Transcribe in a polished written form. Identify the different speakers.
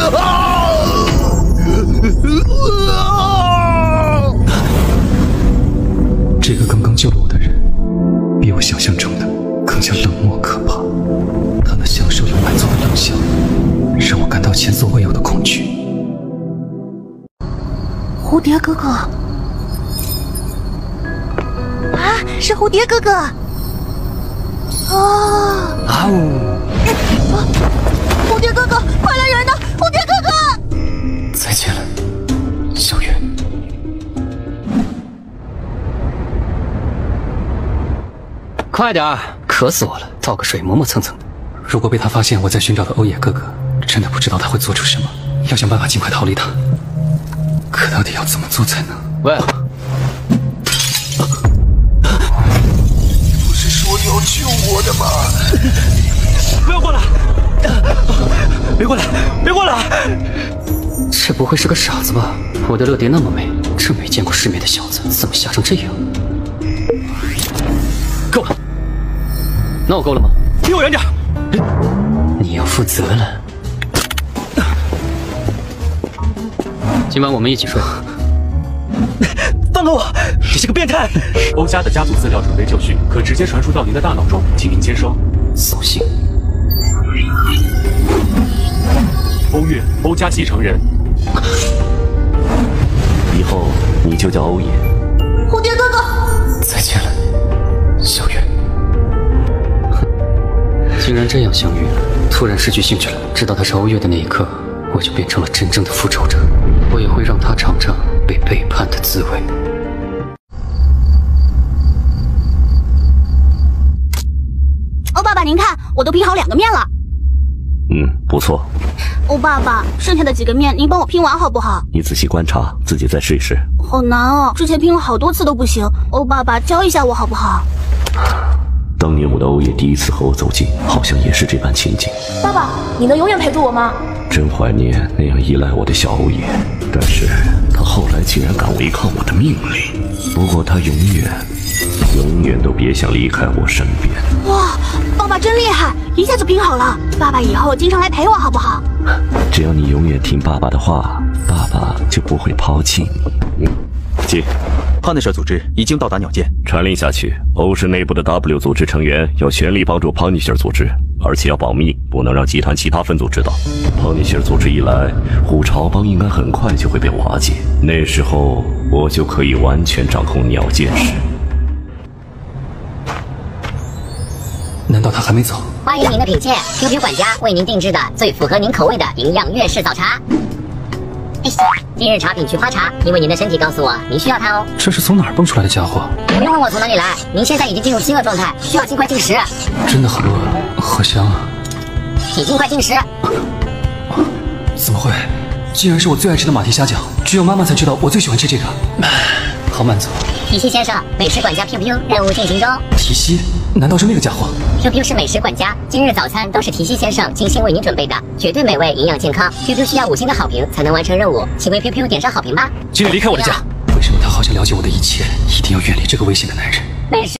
Speaker 1: 这个刚刚救了我的人，比我想象中的更加冷漠可怕。他那享受又满足的冷笑，让我感到前所未有的恐惧。
Speaker 2: 蝴蝶哥哥，啊，是蝴蝶哥哥！啊！
Speaker 1: 啊呜！
Speaker 2: 蝴蝶哥哥，快来人呐！蝴蝶哥哥！
Speaker 1: 再见了，小月。
Speaker 3: 快点儿，渴死我了！倒个水磨磨蹭蹭的。
Speaker 1: 如果被他发现我在寻找的欧野哥哥，真的不知道他会做出什么。要想办法尽快逃离他。可到底要怎么做才能？
Speaker 3: 喂！
Speaker 4: 不是说要救我的吗？
Speaker 5: 不要过来！别过来！别过来！
Speaker 3: 这不会是个傻子吧？我的乐蝶那么美，这没见过世面的小子怎么吓成这样？够了！那我够了吗？
Speaker 5: 离我远点！
Speaker 3: 你要负责了。今晚我们一起睡。
Speaker 5: 放开我！你是个变态！
Speaker 6: 欧家的家族资料准备就绪，可直接传输到您的大脑中，请您接收。
Speaker 3: 扫兴。
Speaker 6: 欧月，欧家继承人。
Speaker 7: 以后你就叫欧野。
Speaker 2: 蝴蝶哥哥，
Speaker 1: 再见了，小月。
Speaker 3: 竟然这样相遇了，突然失去兴趣了。知道他是欧月的那一刻，我就变成了真正的复仇者。我也会让他尝尝被背叛的滋味。
Speaker 2: 欧爸爸，您看，我都拼好2个面了。
Speaker 7: 不错。
Speaker 2: 欧爸爸，剩下的几个面您帮我拼完好不好？
Speaker 7: 你仔细观察，自己再试一试。
Speaker 2: 好难哦，之前拼了好多次都不行。欧爸爸教一下我好不好？
Speaker 7: 当年我的欧野第一次和我走近，好像也是这般情景。
Speaker 8: 爸爸，你能永远陪住我吗？
Speaker 7: 真怀念那样依赖我的小欧野，但是他后来竟然敢违抗我的命令。不过他永远都别想离开我身边。
Speaker 2: 哇，爸爸真厉害，一下就拼好了。爸爸以后经常来陪我好不好？
Speaker 7: 只要你永远听爸爸的话，爸爸就不会抛弃你。
Speaker 5: 姐，帕内舍组织已经到达鸟界，
Speaker 7: 传令下去，欧氏内部的 W 组织成员要全力帮助 Punisher 组织，而且要保密，不能让集团其他分组知道。Punisher 组织一来，虎巢帮应该很快就会被瓦解，那时候我就可以完全掌控鸟剑士。
Speaker 1: 难道他还没走？
Speaker 9: 欢迎您的品鉴，QQ 管家为您定制的最符合您口味的营养粤式早茶。今日茶品菊花茶，因为您的身体告诉我您需要它哦。
Speaker 1: 这是从哪儿蹦出来的家伙？
Speaker 9: 不用问我从哪里来，您现在已经进入饥饿状态，需要尽快进食。
Speaker 1: 真的很饿，好香啊！
Speaker 9: 请尽快进食。
Speaker 1: 怎么会？竟然是我最爱吃的马蹄虾饺，只有妈妈才知道我最喜欢吃这个。好满足。
Speaker 9: 提西先生，美食管家 QQ 任务进行中。
Speaker 1: 提西？难道是那个家伙
Speaker 9: ？QQ 是美食管家，今日早餐都是提西先生精心为您准备的，绝对美味，营养健康。QQ 需要5星的好评才能完成任务，请为 QQ 点上好评吧。
Speaker 1: 请你离开我的家！为什么他好像了解我的一切？一定要远离这个危险的男人。
Speaker 9: 美食。